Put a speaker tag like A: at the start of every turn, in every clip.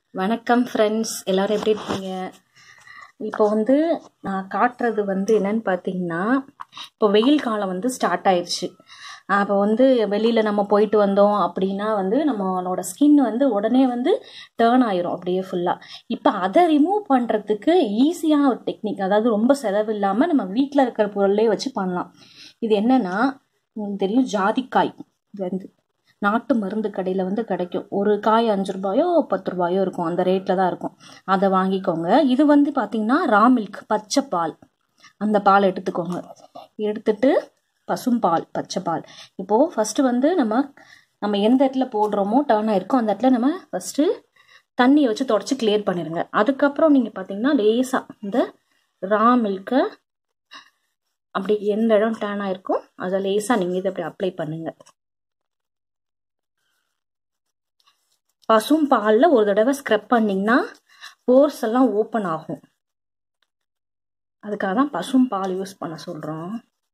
A: வணக்கம் ஃப்ரெண்ட்ஸ், எல்லோரும் எப்படி இருக்கீங்க? இப்போ நான் காட்டுறது என்னன்னு பார்த்தீங்கன்னா, இப்போ வெயில் காலம் ஸ்டார்ட் ஆயிடுச்சு. அப்போ வெளியில் நம்ம போயிட்டு வந்தோம் அப்படின்னா நம்மளோட ஸ்கின் உடனே டேர்ன் ஆயிரும் அப்படியே ஃபுல்லாக. இப்போ அதை ரிமூவ் பண்ணுறதுக்கு ஈஸியான ஒரு டெக்னிக், அதாவது ரொம்ப செலவு இல்லாமல் நம்ம வீட்டில் இருக்கிற பொருளே வச்சு பண்ணலாம். இது என்னென்னா, உங்களுக்கு தெரியும், ஜாதிக்காய். இது நாட்டு மருந்து கடையில் கிடைக்கும். ஒரு காய் 5 ரூபாயோ 10 ரூபாயோ இருக்கும், அந்த ரேட்டில் தான் இருக்கும். அதை வாங்கிக்கோங்க. இது பார்த்தீங்கன்னா ரா மில்க், பச்சை பால். அந்த பால் எடுத்துக்கோங்க. எடுத்துட்டு பசும்பால், பச்சை பால். இப்போது ஃபஸ்ட்டு நம்ம எந்த இடத்துல போடுறோமோ டர்ன் ஆகிருக்கோ அந்த இடத்துல நம்ம ஃபஸ்ட்டு தண்ணியை வச்சு தொடச்சி கிளியர் பண்ணிடுங்க. அதுக்கப்புறம் நீங்கள் பார்த்தீங்கன்னா லேசாக இந்த ரா மில்கை அப்படி எந்த இடம் டர்ன் ஆகிருக்கோ அதை லேசாக நீங்கள் இதை அப்படி அப்ளை பண்ணுங்கள். பசும் பாலில் ஒரு தடவை ஸ்க்ரப் பண்ணிங்கன்னா போர்ஸ் எல்லாம் ஓப்பன் ஆகும். அதுக்காக தான் பசும் பால் யூஸ் பண்ண சொல்கிறோம்.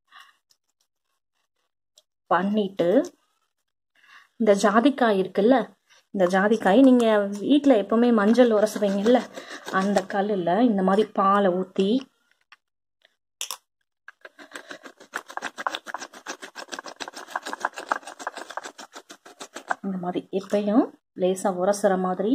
A: பண்ணிட்டு இந்த ஜாதிக்காய் இருக்குல்ல, இந்த ஜாதிக்காய் நீங்கள் வீட்டில் எப்போவுமே மஞ்சள் உரசுவீங்கல்ல, அந்த கல்லில் இந்த மாதிரி பாலை ஊற்றி இந்த மாதிரி எப்பயும் லேசாக உரசுற மாதிரி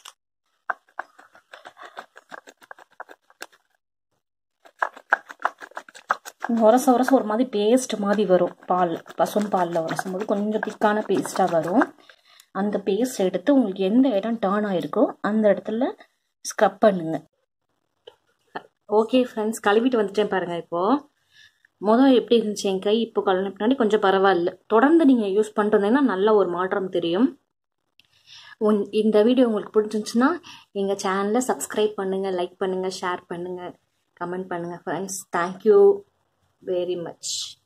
A: உரச ஒரு மாதிரி பேஸ்ட் மாதிரி வரும். பால், பசும் பாலில் உரசும் போது கொஞ்சம் திக்கான பேஸ்ட்டாக வரும். அந்த பேஸ்ட் எடுத்து உங்களுக்கு எந்த இடம் டர்ன் ஆகிருக்கோ அந்த இடத்துல ஸ்க்ரப் பண்ணுங்க. ஓகே ஃப்ரெண்ட்ஸ், கழுவிட்டு வந்துட்டேன் பாருங்கள். இப்போது எப்படி இருந்துச்சு என் கை, இப்போ கழுவின பின்னாடி கொஞ்சம் பரவாயில்ல. தொடர்ந்து நீங்கள் யூஸ் பண்ணுறதுன்னா நல்ல ஒரு மாற்றம் தெரியும். இந்த வீடியோ உங்களுக்கு பிடிச்சிருந்துச்சுன்னா எங்கள் சேனலை சப்ஸ்கிரைப் பண்ணுங்கள், லைக் பண்ணுங்கள், ஷேர் பண்ணுங்கள், கமெண்ட் பண்ணுங்கள் ஃப்ரெண்ட்ஸ். Thank you very much.